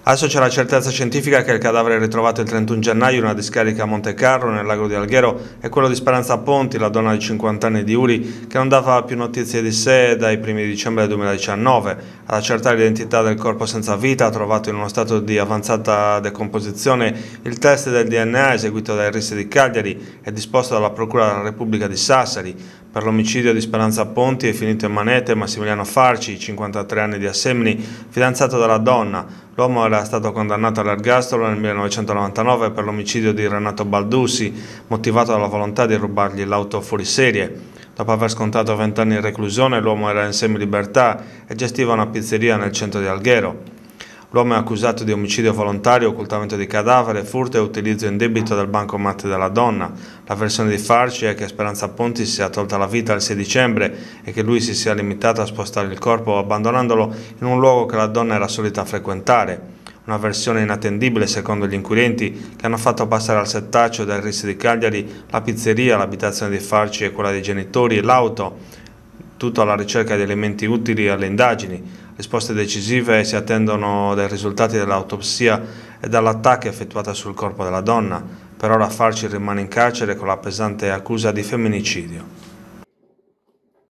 Adesso c'è la certezza scientifica che il cadavere ritrovato il 31 gennaio in una discarica a Montecarlo, nel lago di Alghero, è quello di Speranza Ponti, la donna di 50 anni di Uri, che non dava più notizie di sé dai primi di dicembre 2019. Ad accertare l'identità del corpo senza vita, trovato in uno stato di avanzata decomposizione, il test del DNA eseguito dai RIS di Cagliari e disposto dalla Procura della Repubblica di Sassari. Per l'omicidio di Speranza Ponti è finito in manette Massimiliano Farci, 53 anni di Assemini, fidanzato della donna. L'uomo era stato condannato all'ergastolo nel 1999 per l'omicidio di Renato Baldussi, motivato dalla volontà di rubargli l'auto fuori serie. Dopo aver scontato 20 anni in reclusione, l'uomo era in semilibertà e gestiva una pizzeria nel centro di Alghero. L'uomo è accusato di omicidio volontario, occultamento di cadavere, furto e utilizzo indebito del bancomat della donna. La versione di Farci è che Speranza Ponti si sia tolta la vita il 6 dicembre e che lui si sia limitato a spostare il corpo abbandonandolo in un luogo che la donna era solita frequentare. Una versione inattendibile secondo gli inquirenti, che hanno fatto passare al settaccio del RIS di Cagliari la pizzeria, l'abitazione di Farci e quella dei genitori e l'auto, tutto alla ricerca di elementi utili alle indagini. Risposte decisive si attendono dai risultati dell'autopsia e dall'attacco effettuata sul corpo della donna. Per ora Farci rimane in carcere con la pesante accusa di femminicidio.